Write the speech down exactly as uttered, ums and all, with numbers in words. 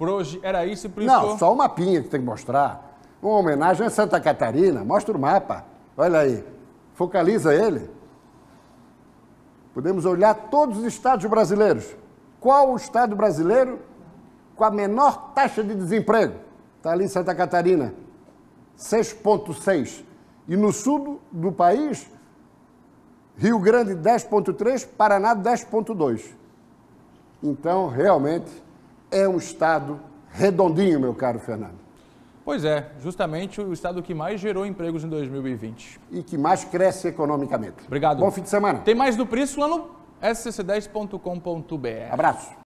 Por hoje era isso, Prisco? Não, só o mapinha que tem que mostrar. Uma homenagem a Santa Catarina. Mostra o mapa. Olha aí. Focaliza ele. Podemos olhar todos os estados brasileiros. Qual o estado brasileiro com a menor taxa de desemprego? Está ali Santa Catarina, seis vírgula seis. E no sul do país, Rio Grande, dez vírgula três, Paraná, dez vírgula dois. Então, realmente, é um estado redondinho, meu caro Fernando. Pois é, justamente o estado que mais gerou empregos em dois mil e vinte. E que mais cresce economicamente. Obrigado. Bom fim de semana. Tem mais do Prisco lá no S C C dez ponto com ponto B R. Abraço.